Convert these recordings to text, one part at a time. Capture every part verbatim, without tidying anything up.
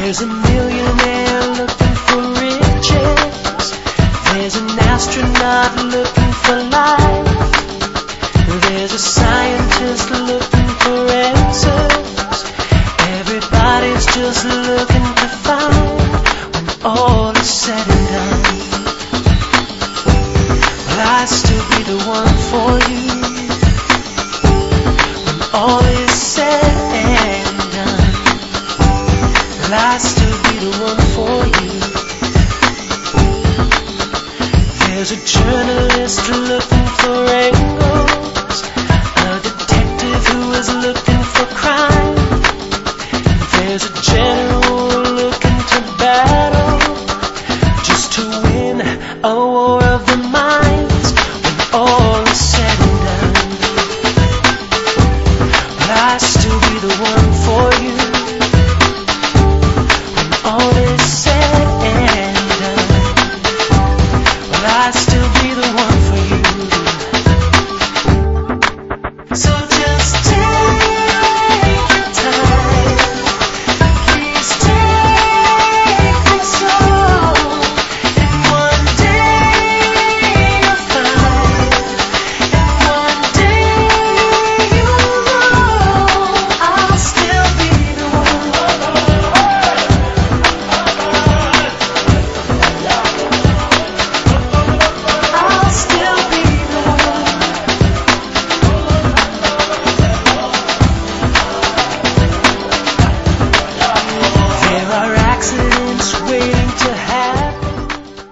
There's a millionaire looking for riches. There's an astronaut looking for life. There's a scientist looking for answers. Everybody's just looking to find when all is said and done. Will I still be the one for you when all is said and done? Will I still be the one for you? There's a journalist looking for angles, a detective who is looking for crime. There's a general looking to battle, just to win a war of the minds when all is said and done. Will I still be the one for you when all is said and done? Will I still be the one for you? So just take your time, please take things slow, and one day you'll find, and one day you'll know I'll still be the one. I'll still be the one. There are accidents waiting to happen.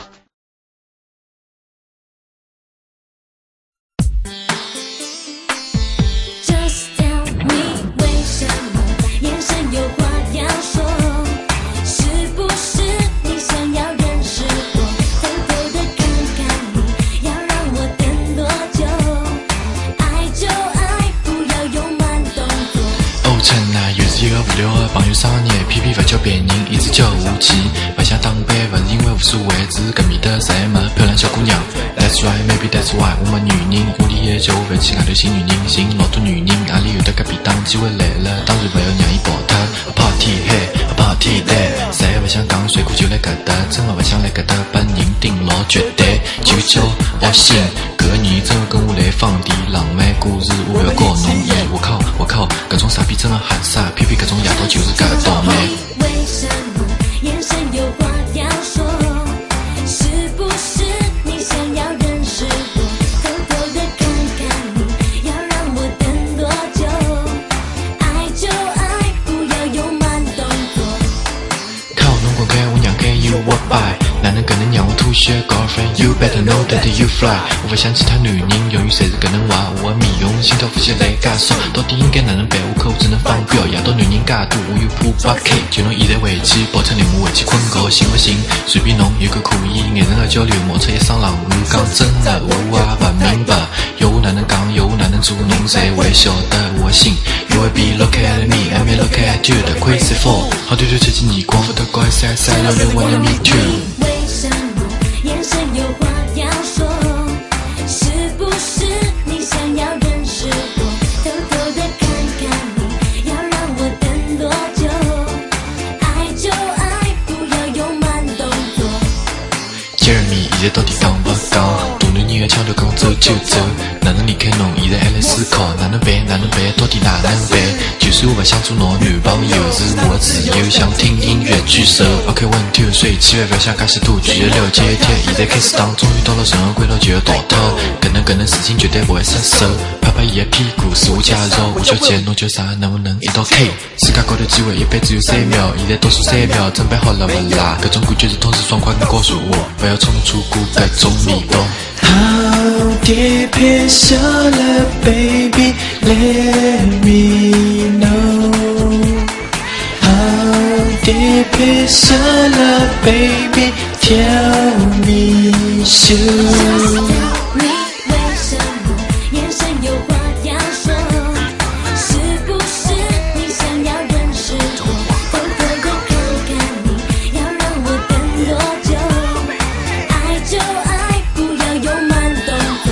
Just tell me 为什么眼神有话要说？是不是你想要认识我？偷偷的看看你，要让我等多久？爱就爱，不要有慢动作。 哦，陈啊，又是一个无聊的朋友生日，偏偏不叫别人，一直叫无奇。不想当兵，不是因为无所谓，只是跟面的谁么漂亮小姑娘。That's right, maybe that's why，我们女人屋里也就不起外头新女人，寻老多女人，哪里有得隔壁当机会来了，当然不要让伊跑脱。A party here, a party there，谁也不想讲水果就来搿搭，真的不想来搿搭把人定老绝对。求求我信，搿个年真的跟我来放点浪漫故事，我不要告侬伊。我靠，我靠，搿种傻逼真的很傻，偏偏搿种夜到就是搿倒霉。 为什么眼神有话要说？是不是你想要认识我？偷偷的看看你，要让我等多久？爱就爱，不要有慢动作。 靠侬滚开，我让开 you walk by，哪能可能让我吐血 girlfriend you better know that you fly。我不想其他女人永远侪是搿能话，我的面容心跳呼吸来加速，到底应该哪能办？我可我只能放表，夜到女人介多，我又怕八 K， 就侬现在回去，抱出你我回去困觉，行不行？随便侬有个可以，眼神的交流冒出一双冷汗，讲真的我也不明白，要我哪能讲，要我哪能做，侬才会晓得我的心。You will be look at me, I may look at you, the crazy fool。好对对，切记你光复的高晒晒，让人 wanna meet you。 为什么眼神有话要说？是不是你想要认识我？偷偷的看看你，要让我等多久？爱就爱，不要有慢动作。 杰尔米现在到底讲不讲？大男人的腔调讲走就走，哪能离开侬？现在还来思考，哪能办？哪能办？到底哪能办？就算我不想做侬男朋友，是我的自由，想听音乐举手。OK one two， 所以千万不要想介许多，举了了解一天，现在开始打，终于到了人的轨道就要逃脱，搿能搿能事情绝对不会失手。拍拍伊的屁股，自我介绍，我叫杰，侬叫啥？能不能一道 K？ 世界高头机会一般只有三秒，现在倒数三秒，准备好了不啦？搿种感觉是同时爽快跟告诉我，不要冲动错过搿种味道。 How deep is your love, baby? Let me know. How deep is your love, baby? Tell me soon. 你为什么眼神有话要说？是不是你想要认识我？偷偷的看看你，要让我等多久？爱就爱，不要有慢动作。